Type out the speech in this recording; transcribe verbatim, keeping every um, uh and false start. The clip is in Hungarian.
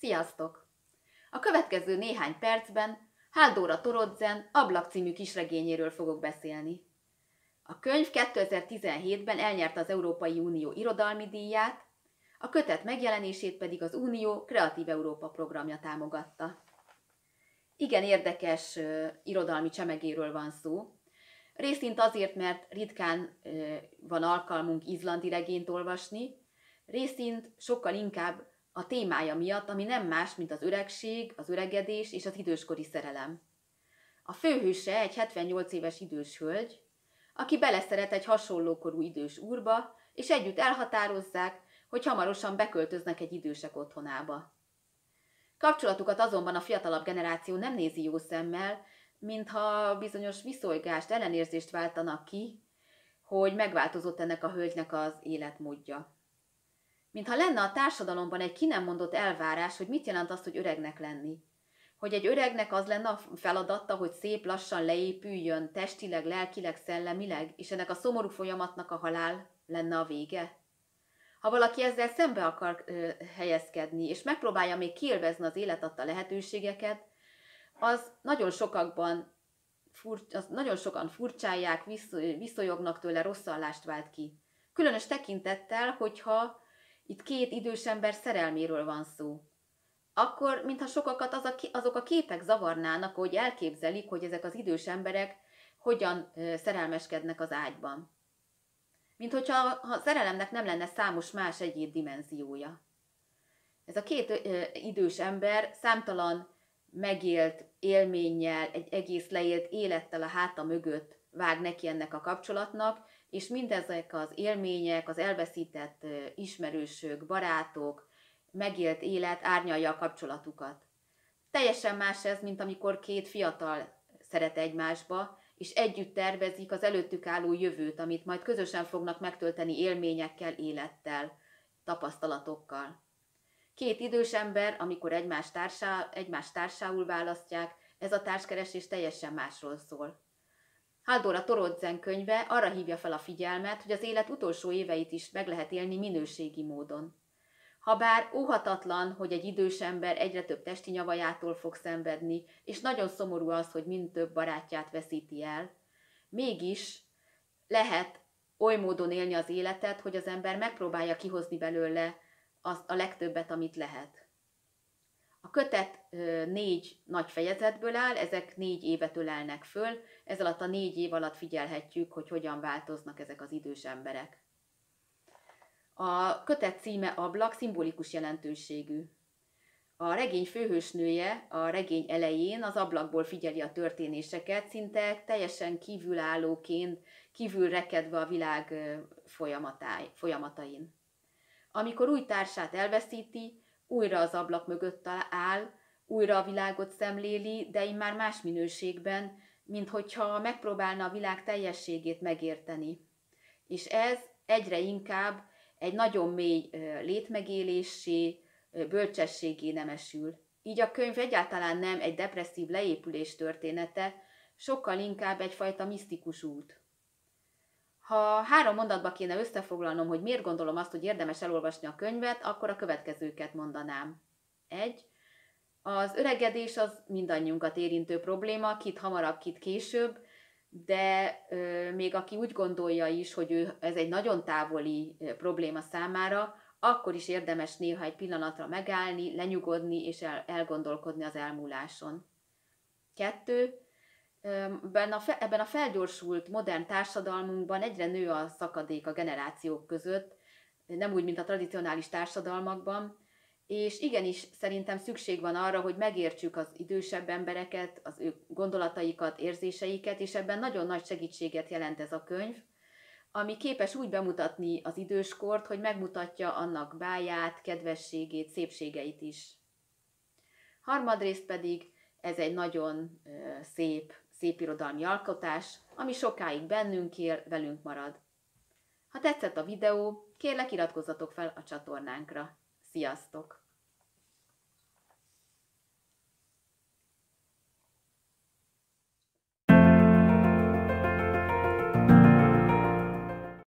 Sziasztok! A következő néhány percben Halldóra Torodzen Ablak című kisregényéről fogok beszélni. A könyv kétezer-tizenhétben elnyerte az Európai Unió irodalmi díját, a kötet megjelenését pedig az Unió Kreatív Európa programja támogatta. Igen érdekes uh, irodalmi csemegéről van szó, részint azért, mert ritkán uh, van alkalmunk izlandi regényt olvasni, részint sokkal inkább a témája miatt, ami nem más, mint az öregség, az öregedés és az időskori szerelem. A főhőse egy hetvennyolc éves idős hölgy, aki beleszeret egy hasonlókorú idős úrba, és együtt elhatározzák, hogy hamarosan beköltöznek egy idősek otthonába. Kapcsolatukat azonban a fiatalabb generáció nem nézi jó szemmel, mintha bizonyos viszonygást, ellenérzést váltanak ki, hogy megváltozott ennek a hölgynek az életmódja. Mintha lenne a társadalomban egy ki nem mondott elvárás, hogy mit jelent az, hogy öregnek lenni. Hogy egy öregnek az lenne a feladata, hogy szép lassan leépüljön, testileg, lelkileg, szellemileg, és ennek a szomorú folyamatnak a halál lenne a vége. Ha valaki ezzel szembe akar ö, helyezkedni, és megpróbálja még kiélvezni az élet adta lehetőségeket, az nagyon sokakban, fur, az nagyon sokan furcsálják, visz, viszonyognak tőle, rosszallást vált ki. Különös tekintettel, hogyha itt két idős ember szerelméről van szó. Akkor, mintha sokakat az a, azok a képek zavarnának, hogy elképzelik, hogy ezek az idős emberek hogyan ö, szerelmeskednek az ágyban. Mint hogyha a szerelemnek nem lenne számos más egyéb dimenziója. Ez a két ö, idős ember számtalan megélt élménnyel, egy egész leélt élettel a háta mögött vág neki ennek a kapcsolatnak, és mindezek az élmények, az elveszített ö, ismerősök, barátok, megélt élet árnyalja a kapcsolatukat. Teljesen más ez, mint amikor két fiatal szeret egymásba, és együtt tervezik az előttük álló jövőt, amit majd közösen fognak megtölteni élményekkel, élettel, tapasztalatokkal. Két idős ember, amikor egymás, társá, egymás társául választják, ez a társkeresés teljesen másról szól. Halldóra Torodzen könyve arra hívja fel a figyelmet, hogy az élet utolsó éveit is meg lehet élni minőségi módon. Habár óhatatlan, hogy egy idős ember egyre több testi nyavajától fog szenvedni, és nagyon szomorú az, hogy mind több barátját veszíti el, mégis lehet oly módon élni az életet, hogy az ember megpróbálja kihozni belőle az, a legtöbbet, amit lehet. A kötet ö, négy nagy fejezetből áll, ezek négy évet ölelnek föl, ez alatt a négy év alatt figyelhetjük, hogy hogyan változnak ezek az idős emberek. A kötet címe Ablak, szimbolikus jelentőségű. A regény főhősnője a regény elején az ablakból figyeli a történéseket, szinte teljesen kívülállóként, kívül rekedve a világ folyamatain. Amikor új társát elveszíti, újra az ablak mögött áll, újra a világot szemléli, de immár más minőségben, mint hogyha megpróbálna a világ teljességét megérteni. És ez egyre inkább egy nagyon mély létmegélésé, bölcsességé nemesül. Így a könyv egyáltalán nem egy depresszív leépülés története, sokkal inkább egyfajta misztikus út. Ha három mondatba kéne összefoglalnom, hogy miért gondolom azt, hogy érdemes elolvasni a könyvet, akkor a következőket mondanám. Egy. Az öregedés az mindannyiunkat érintő probléma, kit hamarabb, kit később, de ö, még aki úgy gondolja is, hogy ő, ez egy nagyon távoli ö, probléma számára, akkor is érdemes néha egy pillanatra megállni, lenyugodni és el, elgondolkodni az elmúláson. Kettő. Ebben a, fe, ebben a felgyorsult modern társadalmunkban egyre nő a szakadék a generációk között, nem úgy, mint a tradicionális társadalmakban, és igenis szerintem szükség van arra, hogy megértsük az idősebb embereket, az ő gondolataikat, érzéseiket, és ebben nagyon nagy segítséget jelent ez a könyv, ami képes úgy bemutatni az időskort, hogy megmutatja annak báját, kedvességét, szépségeit is. Harmadrészt pedig ez egy nagyon szép, szép irodalmi alkotás, ami sokáig bennünk él, velünk marad. Ha tetszett a videó, kérlek iratkozzatok fel a csatornánkra. Sziasztok!